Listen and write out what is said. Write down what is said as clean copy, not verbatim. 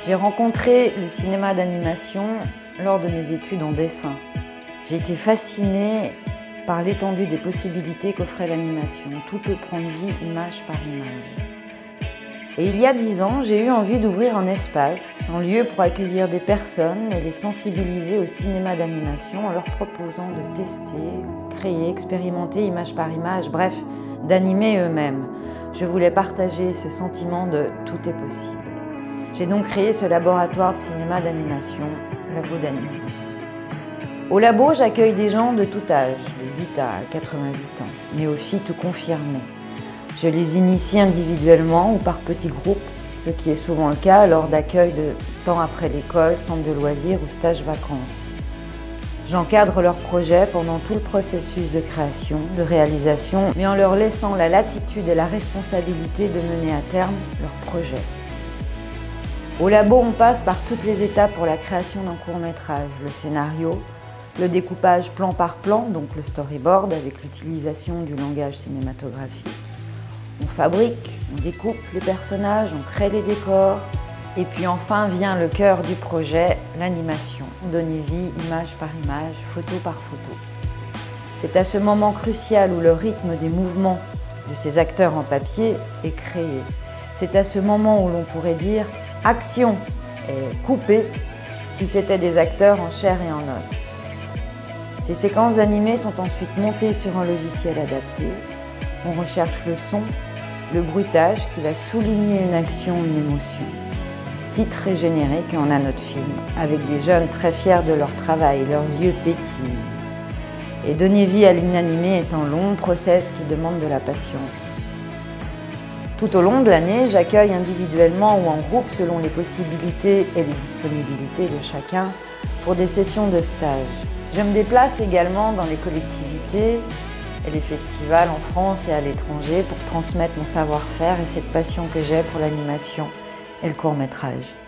J'ai rencontré le cinéma d'animation lors de mes études en dessin. J'ai été fascinée par l'étendue des possibilités qu'offrait l'animation. Tout peut prendre vie image par image. Et il y a 10 ans, j'ai eu envie d'ouvrir un espace, un lieu pour accueillir des personnes et les sensibiliser au cinéma d'animation en leur proposant de tester, créer, expérimenter image par image, bref, d'animer eux-mêmes. Je voulais partager ce sentiment de « tout est possible ». J'ai donc créé ce laboratoire de cinéma d'animation, Labo d'Anime. Au labo, j'accueille des gens de tout âge, de 8 à 88 ans, néophytes ou confirmés. Je les initie individuellement ou par petits groupes, ce qui est souvent le cas lors d'accueil de temps après l'école, centre de loisirs ou stage vacances. J'encadre leurs projets pendant tout le processus de création, de réalisation, mais en leur laissant la latitude et la responsabilité de mener à terme leur projet. Au labo, on passe par toutes les étapes pour la création d'un court-métrage, le scénario, le découpage plan par plan, donc le storyboard avec l'utilisation du langage cinématographique. On fabrique, on découpe les personnages, on crée les décors. Et puis enfin vient le cœur du projet, l'animation. Donner vie, image par image, photo par photo. C'est à ce moment crucial où le rythme des mouvements de ces acteurs en papier est créé. C'est à ce moment où l'on pourrait dire « action » et « couper » si c'était des acteurs en chair et en os. Ces séquences animées sont ensuite montées sur un logiciel adapté. On recherche le son, le bruitage qui va souligner une action, une émotion. Titre et générique, et on a notre film, avec des jeunes très fiers de leur travail, leurs yeux pétillent. Et donner vie à l'inanimé est un long process qui demande de la patience. Tout au long de l'année, j'accueille individuellement ou en groupe selon les possibilités et les disponibilités de chacun pour des sessions de stage. Je me déplace également dans les collectivités et les festivals en France et à l'étranger pour transmettre mon savoir-faire et cette passion que j'ai pour l'animation et le court-métrage.